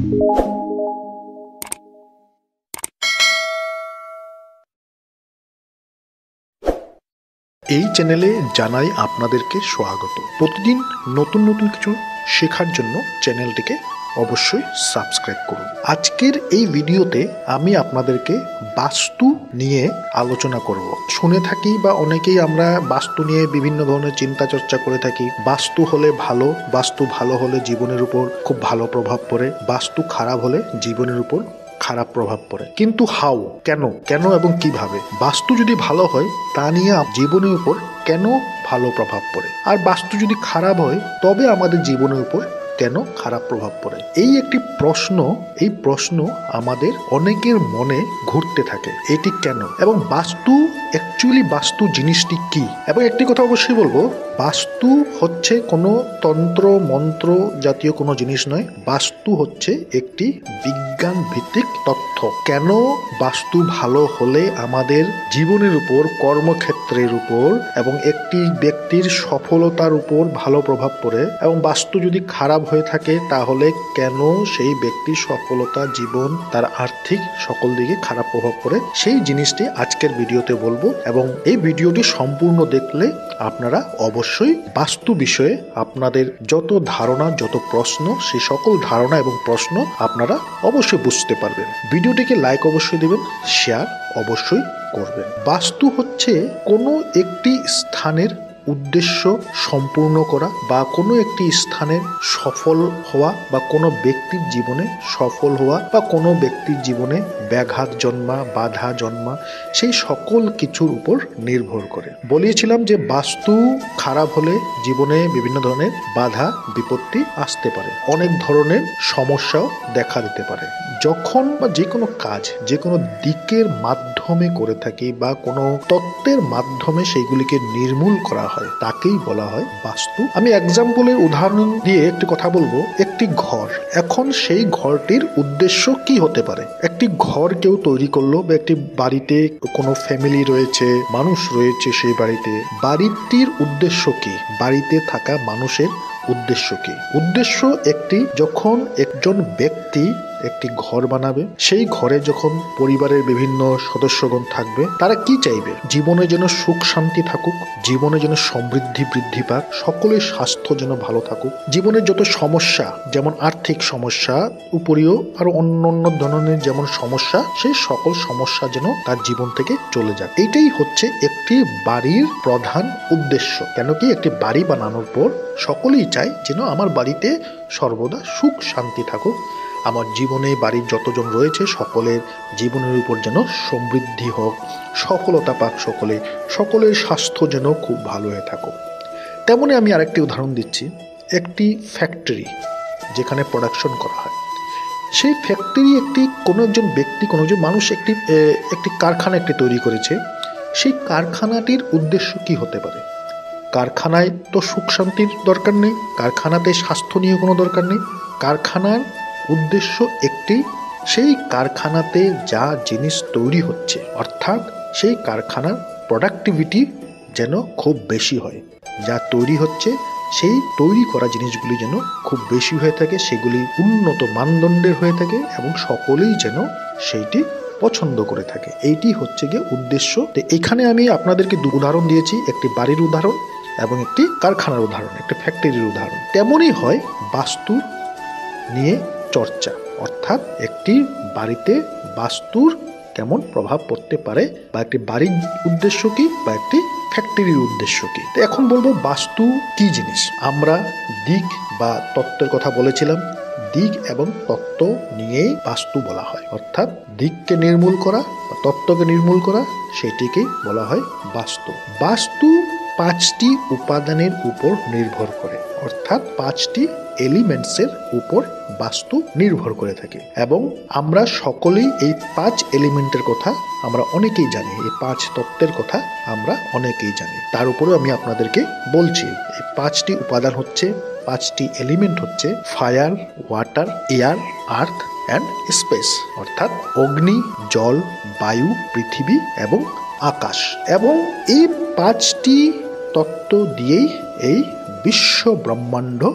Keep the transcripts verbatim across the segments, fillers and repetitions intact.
এই চ্যানেলে জানাই আপনাদেরকে স্বাগত। প্রতিদিন নতুন নতুন কিছু শেখার জন্য চ্যানেলটিকে অবশ্যই সাবস্ক্রাইব করুন। আজকের এই ভিডিওতে আমি আপনাদেরকে বাস্তু নিয়ে আলোচনা করব। শুনে থাকি বা অনেকেই আমরা বাস্তু নিয়ে বিভিন্ন ধরনের চিন্তা চর্চা করে থাকি। বাস্তু হলে ভালো, বাস্তু ভালো হলে জীবনের উপর খুব ভালো প্রভাব পড়ে, বাস্তু খারাপ হলে জীবনের উপর খারাপ প্রভাব পড়ে। কিন্তু হাউ, কেন কেন এবং কিভাবে বাস্তু যদি ভালো হয় তা নিয়ে জীবনের উপর কেন ভালো প্রভাব পড়ে, আর বাস্তু যদি খারাপ হয় তবে আমাদের জীবনের উপর কেন খারাপ প্রভাব পড়ে। এই একটি প্রশ্ন এই প্রশ্ন আমাদের অনেকের মনে ঘুরতে থাকে, এটি কেন এবং বাস্তু অ্যাকচুয়ালি বাস্তু জিনিসটি কি। এবং একটি কথা অবশ্যই বলবো, বাস্তু হচ্ছে কোনো তন্ত্র মন্ত্র জাতীয় কোনো জিনিস নয়। বাস্তু হচ্ছে একটি বিজ্ঞান ভিত্তিক তথ্য। কেন বাস্তু ভালো হলে আমাদের জীবনের উপর, কর্মক্ষেত্রের উপর এবং একটি ব্যক্তির সফলতার উপর ভালো প্রভাব পড়ে, এবং বাস্তু যদি খারাপ হয়ে থাকে তাহলে কেন সেই ব্যক্তির সফলতা, জীবন, তার আর্থিক সকল দিকে খারাপ প্রভাব পড়ে, সেই জিনিসটি আজকের ভিডিওতে বলবো। এবং এই ভিডিওটি সম্পূর্ণ দেখলে আপনারা অবশ্যই বাস্তু বিষয়ে আপনাদের যত ধারণা, যত প্রশ্ন, সেই সকল ধারণা এবং প্রশ্ন আপনারা অবশ্যই বুঝতে পারবেন। ভিডিওটিকে লাইক অবশ্যই দেবেন, শেয়ার অবশ্যই করবেন। বাস্তু হচ্ছে কোনো একটি স্থানের উদ্দেশ্য সম্পূর্ণ করা, বা কোনো একটি স্থানের সফল হওয়া, বা কোনো ব্যক্তির জীবনে সফল হওয়া, বা কোনো ব্যক্তির জীবনে ব্যাঘাত জন্মা, বাধা জন্মা, সেই সকল কিছুর উপর নির্ভর করে। বলেছিলাম যে বাস্তু খারাপ হলে জীবনে বিভিন্ন ধরনের বাধা বিপত্তি আসতে পারে, অনেক ধরনের সমস্যাও দেখা দিতে পারে। যখন বা যে কোনো কাজ যে কোনো দিকের মাধ্যমে করে থাকি, বা কোনো তত্ত্বের মাধ্যমে সেইগুলিকে নির্মূল করা হয়, তাকেই বলা হয় বাস্তু। আমি এক্সাম্পলের উদাহরণ দিয়ে একটি কথা বলবো। একটি ঘর, এখন সেই ঘরটির উদ্দেশ্য কি হতে পারে? একটি ঘর কেউ তৈরি করলো, বা একটি বাড়িতে কোনো ফ্যামিলি রয়েছে, মানুষ রয়েছে, সেই বাড়িতে বাড়িটির উদ্দেশ্য কি? বাড়িতে থাকা মানুষের উদ্দেশ্য কি? উদ্দেশ্য একটি, যখন একজন ব্যক্তি একটি ঘর বানাবে, সেই ঘরে যখন পরিবারের বিভিন্ন সদস্যগণ থাকবে, তারা কি চাইবে? জীবনে যেন সুখ শান্তি থাকুক, জীবনে যেন সমৃদ্ধি বৃদ্ধি পাক, সকলের স্বাস্থ্য যেন ভালো থাকুক, জীবনের যত সমস্যা, যেমন আর্থিক সমস্যা উপরিও আরো অন্য অন্য ধরনের যেমন সমস্যা, সেই সকল সমস্যা যেন তার জীবন থেকে চলে যাক। এটাই হচ্ছে একটি বাড়ির প্রধান উদ্দেশ্য। কেন কি, একটি বাড়ি বানানোর পর সকলেই চায় যেন আমার বাড়িতে সর্বদা সুখ শান্তি থাকুক, আমার জীবনে বাড়ির যতজন রয়েছে সকলের জীবনের উপর যেন সমৃদ্ধি হোক, সফলতা পাক সকলে, সকলের স্বাস্থ্য যেন খুব ভালো হয়ে থাকুক। তেমনি আমি আরেকটি উদাহরণ দিচ্ছি। একটি ফ্যাক্টরি যেখানে প্রোডাকশন করা হয়, সেই ফ্যাক্টরি একটি কোনো একজন ব্যক্তি, কোনো একজন মানুষ একটি একটি কারখানা একটি তৈরি করেছে। সেই কারখানাটির উদ্দেশ্য কি হতে পারে? কারখানায় তো সুখ শান্তির দরকার নেই, কারখানাতে স্বাস্থ্য নিয়ে কোনো দরকার নেই। কারখানার উদ্দেশ্য একটি, সেই কারখানাতে যা জিনিস তৈরি হচ্ছে, অর্থাৎ সেই কারখানার প্রোডাক্টিভিটি যেন খুব বেশি হয়। যা তৈরি হচ্ছে সেই তৈরি করা জিনিসগুলি যেন খুব বেশি হয়ে থাকে, সেগুলি উন্নত মানদণ্ডের হয়ে থাকে, এবং সকলেই যেন সেইটি পছন্দ করে থাকে। এইটি হচ্ছে গিয়ে উদ্দেশ্য। তো এখানে আমি আপনাদেরকে দু উদাহরণ দিয়েছি, একটি বাড়ির উদাহরণ এবং একটি কারখানার উদাহরণ, একটি ফ্যাক্টরির উদাহরণ। তেমনই হয় বাস্তু নিয়ে চর্চা, অর্থাৎ একটি বাড়িতে বাস্তুর কেমন প্রভাব পড়তে পারে, বা একটি বাড়ির উদ্দেশ্য কি, বা একটি ফ্যাক্টরির উদ্দেশ্য কি। তো এখন বলবো বাস্তু কি জিনিস। আমরা দিক বা তত্ত্বের কথা বলেছিলাম। দিক এবং তত্ত্ব নিয়েই বাস্তু বলা হয়, অর্থাৎ দিককে নির্মূল করা বা তত্ত্বকে নির্মূল করা, সেটিকেই বলা হয় বাস্তু। বাস্তু পাঁচটি উপাদানের উপর নির্ভর করে, অর্থাৎ পাঁচটি এলিমেন্টসের উপর বাস্তু নির্ভর করে থাকে, এবং আমরা সকলেই এই পাঁচ এলিমেন্টের কথা আমরা অনেকেই জানি, এই পাঁচ তত্ত্বের কথা আমরা অনেকেই জানি। তার উপরেও আমি আপনাদেরকে বলছি, এই পাঁচটি উপাদান হচ্ছে, পাঁচটি এলিমেন্ট হচ্ছে fire, water, air, earth and space, অর্থাৎ অগ্নি, জল, বায়ু, পৃথিবী এবং আকাশ। এবং এই পাঁচটি তত্ত্ব দিয়েই এই বিশ্ব ব্রহ্মাণ্ড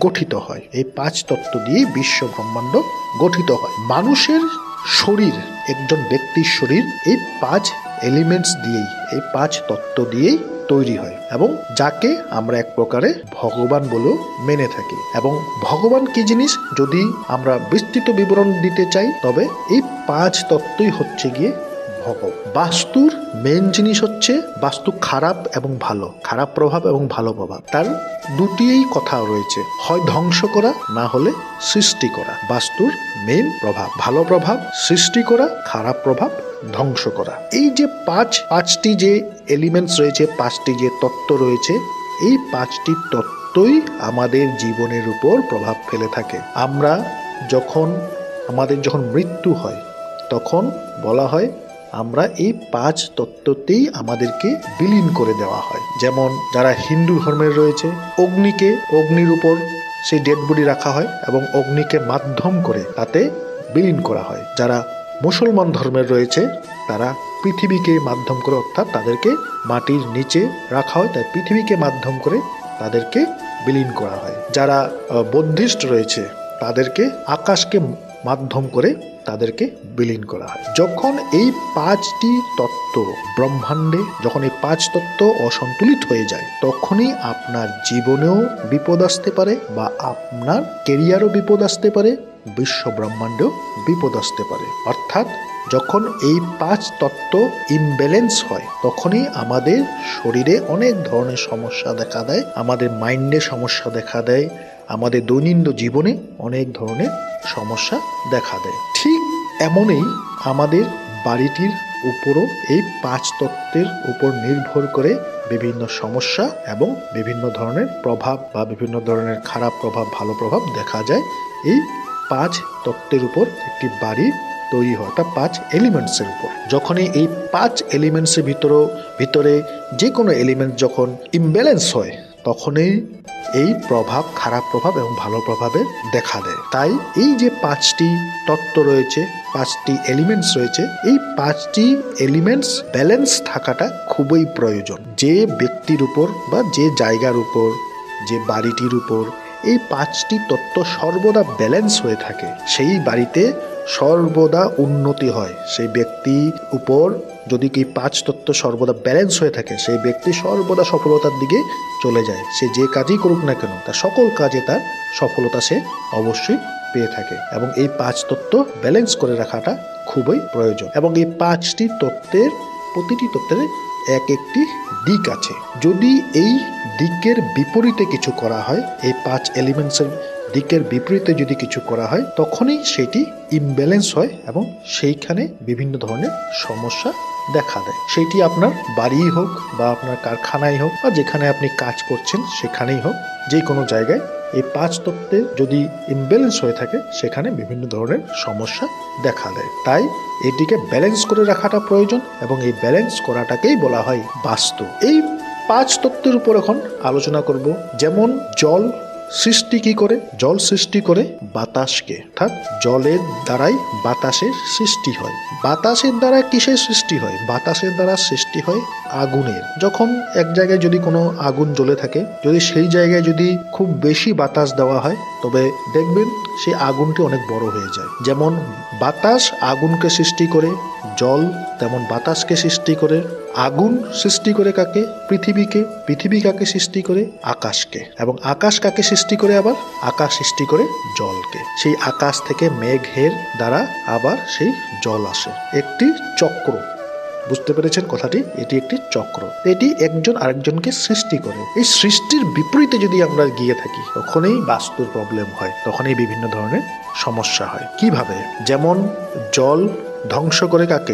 গঠিত হয়। এই পাঁচ তত্ত্ব দিয়ে বিশ্ব ব্রহ্মাণ্ড গঠিত হয়। মানুষের শরীর, একজন ব্যক্তির শরীর এই পাঁচ এলিমেন্টস দিয়েই, এই পাঁচ তত্ত্ব দিয়েই তৈরি হয় এবং যাকে আমরা এক প্রকারে ভগবান বলেও মেনে থাকি। এবং ভগবান কি জিনিস যদি আমরা বিস্তৃত বিবরণ দিতে চাই, তবে এই পাঁচ তত্ত্বই হচ্ছে গিয়ে ভগবান। বাস্তুর মেন জিনিস হচ্ছে বাস্তু খারাপ এবং ভালো, খারাপ প্রভাব এবং ভালো প্রভাব, তার দুটিই কথা রয়েছে, হয় ধ্বংস করা না হলে সৃষ্টি করা। বাস্তুর মেন প্রভাব, ভালো প্রভাব সৃষ্টি করা, খারাপ প্রভাব ধ্বংস করা। এই যে পাঁচ পাঁচটি যে এলিমেন্টস রয়েছে, পাঁচটি যে তত্ত্ব রয়েছে, এই পাঁচটি তত্ত্বই আমাদের জীবনের উপর প্রভাব ফেলে থাকে। আমরা যখন আমাদের যখন মৃত্যু হয় তখন বলা হয় আমরা এই পাঁচ তত্ত্বতেই আমাদেরকে বিলীন করে দেওয়া হয়। যেমন যারা হিন্দু ধর্মের রয়েছে, অগ্নিকে অগ্নির উপর সেই ডেড বডি রাখা হয় এবং অগ্নিকে মাধ্যম করে তাতে বিলীন করা হয়। যারা মুসলমান ধর্মের রয়েছে তারা পৃথিবীকে মাধ্যম করে, অর্থাৎ তাদেরকে মাটির নিচে রাখা হয়, তাই পৃথিবীকে মাধ্যম করে তাদেরকে বিলীন করা হয়। যারা বৌদ্ধিস্ট রয়েছে তাদেরকে আকাশকে মাধ্যম করে তাদেরকে বিলীন করা হয়। যখন এই পাঁচটি তত্ত্ব ব্রহ্মাণ্ডে, যখন এই পাঁচ তত্ত্ব অসন্তুলিত হয়ে যায়, তখনই আপনার জীবনেও বিপদ আসতে পারে বা আপনার কেরিয়ারও বিপদ আসতে পারে, বিশ্ব ব্রহ্মাণ্ডেও বিপদ আসতে পারে। অর্থাৎ যখন এই পাঁচ তত্ত্ব ইমব্যালেন্স হয় তখনই আমাদের শরীরে অনেক ধরনের সমস্যা দেখা দেয়, আমাদের মাইন্ডে সমস্যা দেখা দেয়, আমাদের দৈনন্দিন জীবনে অনেক ধরনের সমস্যা দেখা দেয়। ঠিক এমনই আমাদের বাড়িটির উপরও এই পাঁচ তত্ত্বের উপর নির্ভর করে বিভিন্ন সমস্যা এবং বিভিন্ন ধরনের প্রভাব বা বিভিন্ন ধরনের খারাপ প্রভাব, ভালো প্রভাব দেখা যায়। এই পাঁচ তত্ত্বের উপর একটি বাড়ি তৈরি হয়, তা পাঁচ এলিমেন্টসের উপর। যখনই এই পাঁচ এলিমেন্টসের ভিতর ভিতরে যে কোনো এলিমেন্ট যখন ইমব্যালেন্স হয়, তখনই এই প্রভাব, খারাপ প্রভাব এবং ভালো প্রভাবের দেখা দেয়। তাই এই যে পাঁচটি তত্ত্ব রয়েছে, পাঁচটি এলিমেন্টস রয়েছে, এই পাঁচটি এলিমেন্টস ব্যালেন্স থাকাটা খুবই প্রয়োজন। যে ব্যক্তির উপর বা যে জায়গার উপর, যে বাড়িটির উপর এই পাঁচটি তত্ত্ব সর্বদা ব্যালেন্স হয়ে থাকে, সেই বাড়িতে সর্বদা উন্নতি হয়। সেই ব্যক্তির উপর যদি কি পাঁচ তত্ত্ব সর্বদা ব্যালেন্স হয়ে থাকে, সেই ব্যক্তি সর্বদা সফলতার দিকে চলে যায়। সে যে কাজই করুক না কেন, তার সকল কাজে তার সফলতা সে অবশ্যই পেয়ে থাকে। এবং এই পাঁচ তত্ত্ব ব্যালেন্স করে রাখাটা খুবই প্রয়োজন। এবং এই পাঁচটি তত্ত্বের প্রতিটি তত্ত্বের এক একটি দিক আছে। যদি এই দিকের বিপরীতে কিছু করা হয়, এই পাঁচ এলিমেন্টসের দিকের বিপরীতে যদি কিছু করা হয়, তখনই সেটি ইমব্যালেন্স হয় এবং সেইখানে বিভিন্ন ধরনের সমস্যা দেখা দেয়। সেটি আপনার বাড়িই হোক বা আপনার কারখানাই হোক বা যেখানে আপনি কাজ করছেন সেখানেই হোক, যে কোনো জায়গায় এই পাঁচ তত্ত্বে যদি ইমব্যালেন্স হয়ে থাকে, সেখানে বিভিন্ন ধরনের সমস্যা দেখা দেয়। তাই এটিকে ব্যালেন্স করে রাখাটা প্রয়োজন এবং এই ব্যালেন্স করাটাকেই বলা হয় বাস্তু। এই পাঁচ তত্ত্বের উপর এখন আলোচনা করব। যেমন জল সৃষ্টি কি করে? জল সৃষ্টি করে বাতাসকে, অর্থাৎ জলের দ্বারাই বাতাসের সৃষ্টি হয়। বাতাসের দ্বারা কিসের সৃষ্টি হয়? বাতাসের দ্বারা সৃষ্টি হয় আগুনের। যখন এক জায়গায় যদি কোনো আগুন জ্বলে থাকে, যদি সেই জায়গায় যদি খুব বেশি বাতাস দেওয়া হয়, তবে দেখবেন সেই আগুনটি অনেক বড় হয়ে যায়। যেমন বাতাস আগুনকে সৃষ্টি করে, জল তেমন বাতাসকে সৃষ্টি করে। আগুন সৃষ্টি করে কাকে? পৃথিবীকে। পৃথিবী কাকে সৃষ্টি করে? আকাশকে। এবং আকাশ কাকে সৃষ্টি করে? আবার আকাশ সৃষ্টি করে জলকে। সেই আকাশ থেকে মেঘের দ্বারা আবার সেই জল আসে। একটি চক্র। বুঝতে পেরেছেন কথাটি? এটি একটি চক্র। এটি একজন আরেকজনকে সৃষ্টি করে। এই সৃষ্টির বিপরীতে যদি আমরা গিয়ে থাকি, তখনই বাস্তুর প্রবলেম হয়, তখনই বিভিন্ন ধরনের সমস্যা হয়। কিভাবে? যেমন জল ধ্বংস করে কাকে?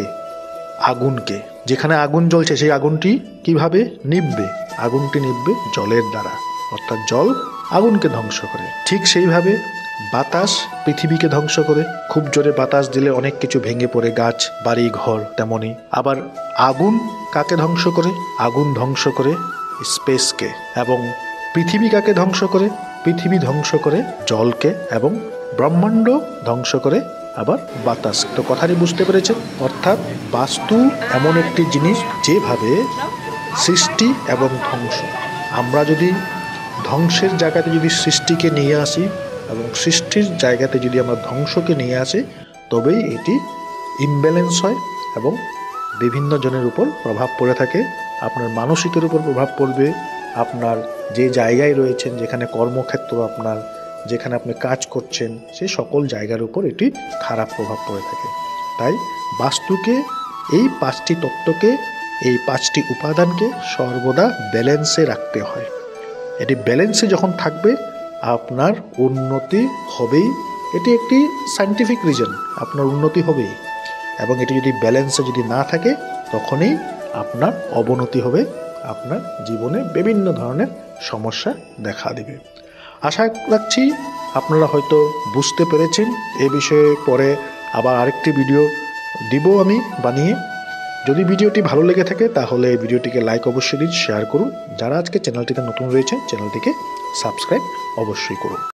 আগুনকে। যেখানে আগুন জ্বলছে সেই আগুনটি কিভাবে নিভবে? আগুনটি নিভবে জলের দ্বারা, অর্থাৎ জল আগুনকে ধ্বংস করে। ঠিক সেইভাবে বাতাস পৃথিবীকে ধ্বংস করে। খুব জোরে বাতাস দিলে অনেক কিছু ভেঙে পড়ে, গাছ, বাড়ি, ঘর। তেমনি আবার আগুন কাকে ধ্বংস করে? আগুন ধ্বংস করে স্পেসকে। এবং পৃথিবী কাকে ধ্বংস করে? পৃথিবী ধ্বংস করে জলকে। এবং ব্রহ্মাণ্ড ধ্বংস করে আবার বাতাস। তো কথাটি বুঝতে পেরেছেন? অর্থাৎ বাস্তু এমন একটি জিনিস যেভাবে সৃষ্টি এবং ধ্বংস, আমরা যদি ধ্বংসের জায়গাতে যদি সৃষ্টিকে নিয়ে আসি এবং সৃষ্টির জায়গাতে যদি আমরা ধ্বংসকে নিয়ে আসি, তবেই এটি ইমব্যালেন্স হয় এবং বিভিন্ন জনের উপর প্রভাব পড়ে থাকে। আপনার মানসিকের উপর প্রভাব পড়বে, আপনার যে জায়গায় রয়েছেন, যেখানে কর্মক্ষেত্র আপনার, যেখানে আপনি কাজ করছেন, সেই সকল জায়গার উপর এটি খারাপ প্রভাব পড়ে থাকে। তাই বাস্তুকে, এই পাঁচটি তত্ত্বকে, এই পাঁচটি উপাদানকে সর্বদা ব্যালেন্সে রাখতে হয়। এটি ব্যালেন্সে যখন থাকবে আপনার উন্নতি হবেই। এটি একটি সায়েন্টিফিক রিজন, আপনার উন্নতি হবেই। এবং এটি যদি ব্যালেন্সে যদি না থাকে তখনই আপনার অবনতি হবে, আপনার জীবনে বিভিন্ন ধরনের সমস্যা দেখা দেবে। আশা রাখছি আপনারা হয়তো বুঝতে পেরেছেন। এ বিষয়ে পরে আবার আরেকটি ভিডিও দিব আমি বানিয়ে। যদি ভিডিওটি ভালো লেগে থাকে তাহলে ভিডিওটিকে লাইক অবশ্যই দিন, শেয়ার করুন। যারা আজকে চ্যানেলটিতে নতুন রয়েছেন চ্যানেলটিকে সাবস্ক্রাইব অবশ্যই করুন।